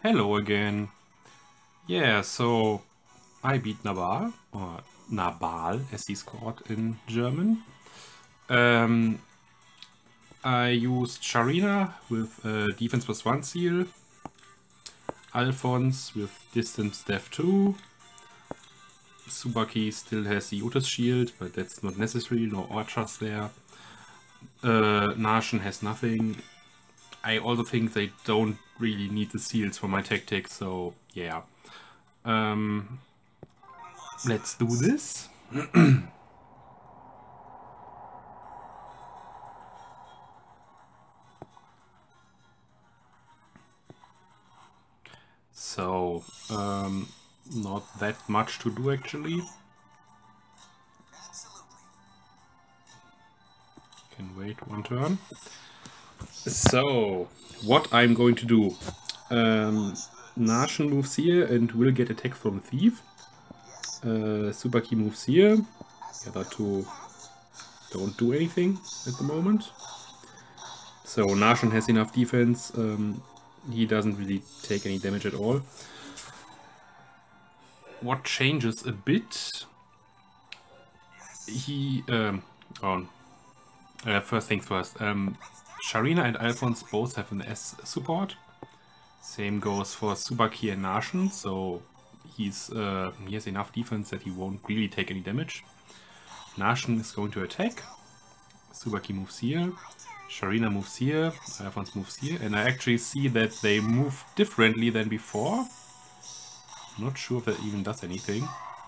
Hello again. Yeah, so I beat Nabal, or Nabal as he's called in German. Um, I used Sharina with defense +1 seal, Alphonse with distance def 2, Tsubaki still has the Utus shield, but that's not necessary, no archers there. Narshen has nothing. I also think they don't really need the seals for my tactics, so yeah. Let's do this. So, not that much to do actually. Can wait one turn. So, what I'm going to do. Narshen moves here and will get attack from Thief. Tsubaki moves here. The other two don't do anything at the moment. So Narshen has enough defense. He doesn't really take any damage at all. What changes a bit? First things first. Sharina and Alphonse both have an S support. Same goes for Tsubaki and Narshen, so he has enough defense that he won't really take any damage. Narshen is going to attack. Tsubaki moves here. Sharina moves here. Alphonse moves here. And I actually see that they move differently than before. Not sure if that even does anything.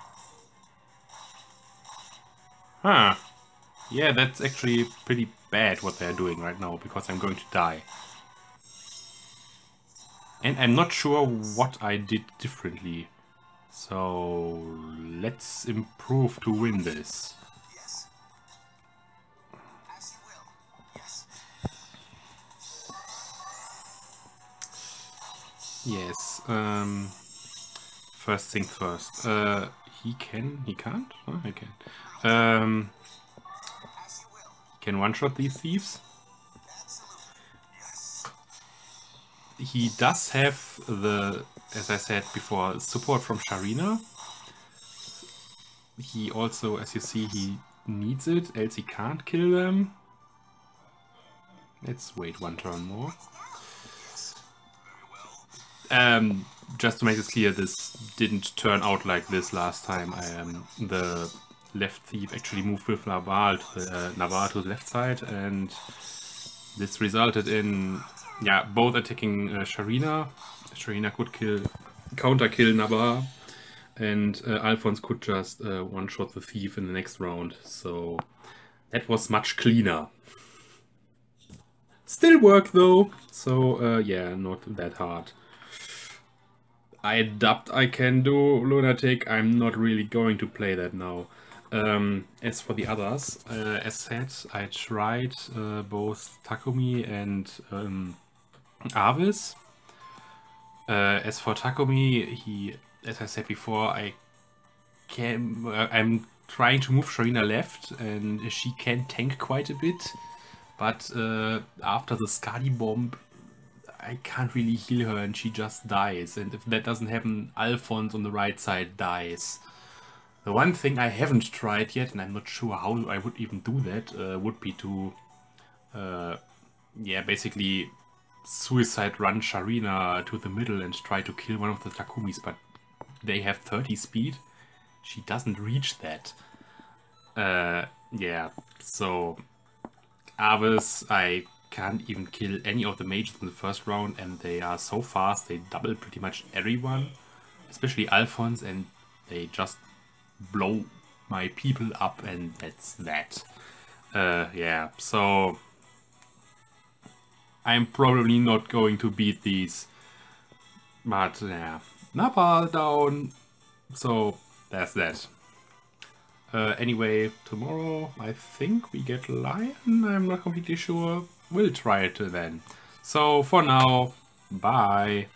Huh. Yeah, that's actually pretty bad what they're doing right now, because I'm going to die. And I'm not sure what I did differently. So let's improve to win this. Yes. First thing first. He can't? Oh, he can. Can one-shot these thieves. He does have the, as I said before, support from Sharina. He also, as you see, he needs it, else he can't kill them. Let's wait one turn more. Just to make this clear, this didn't turn out like this last time. The left thief actually moved with Nabal to the left side, and this resulted in both attacking Sharina. Sharina could counter kill Nabal, and Alphonse could just one-shot the thief in the next round. So that was much cleaner. Still work though, so yeah, not that hard. I dubbed I can do Lunatic. I'm not really going to play that now. As for the others, as said, I tried both Takumi and Avis. As for Takumi, as I said before, I'm trying to move Sharina left, and she can tank quite a bit. But after the Skadi bomb, I can't really heal her and she just dies. And if that doesn't happen, Alphonse on the right side dies. The one thing I haven't tried yet, and I'm not sure how I would even do that, would be to, basically suicide run Sharina to the middle and try to kill one of the Takumis, but they have 30 speed. She doesn't reach that. So Avis, I can't even kill any of the mages in the first round, and they are so fast, they double pretty much everyone, especially Alphonse, and they just blow my people up, and that's that. So I'm probably not going to beat these, but yeah, Nabal down, so that's that. Anyway, tomorrow I think we get Lion, I'm not completely sure. We'll try it then. So for now, bye.